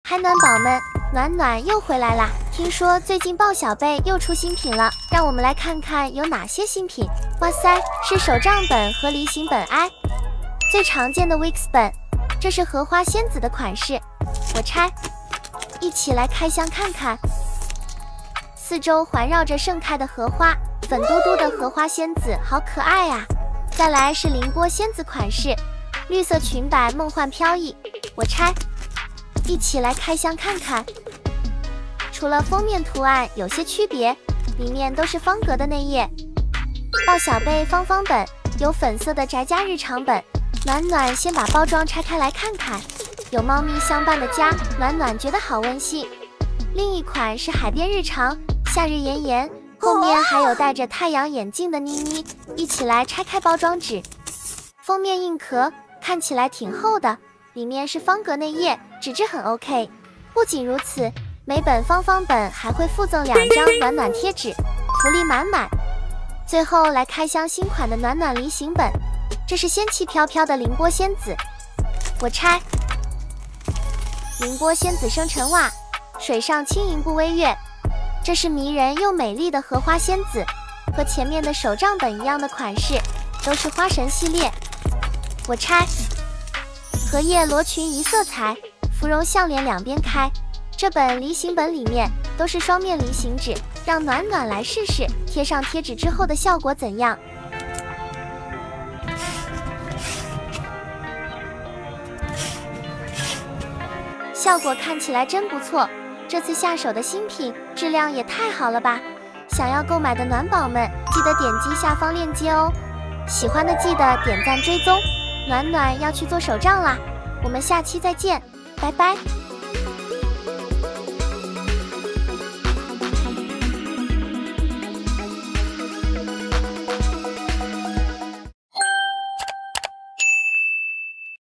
嗨，暖宝们，暖暖又回来啦！听说最近豹小贝又出新品了，让我们来看看有哪些新品。哇塞，是手账本和梨形本 I， 最常见的 Wix 本，这是荷花仙子的款式，我拆。一起来开箱看看。四周环绕着盛开的荷花，粉嘟嘟的荷花仙子好可爱啊！再来是凌波仙子款式，绿色裙摆梦幻飘逸，我拆。一起来开箱看看。除了封面图案有些区别，里面都是方格的内页。豹小贝方方本有粉色的宅家日常本，暖暖先把包装拆开来看看。有猫咪相伴的家，暖暖觉得好温馨。另一款是海边日常，夏日炎炎，后面还有戴着太阳眼镜的妮妮。一起来拆开包装纸，封面硬壳看起来挺厚的，里面是方格内页，纸质很 OK。不仅如此，每本方方本还会附赠2张暖暖贴纸，福利满满。最后来开箱新款的暖暖梨形本，这是仙气飘飘的凌波仙子，我拆。凌波仙子生辰袜，水上轻盈不微跃，这是迷人又美丽的荷花仙子，和前面的手账本一样的款式，都是花神系列，我拆。荷叶罗裙一色彩，芙蓉项链两边开，这本梨形本里面都是双面梨形纸，让暖暖来试试贴上贴纸之后的效果怎样。效果看起来真不错，这次下手的新品质量也太好了吧！想要购买的暖宝们，记得点击下方链接哦。喜欢的记得点赞追踪，暖暖要去做手账啦，我们下期再见，拜拜。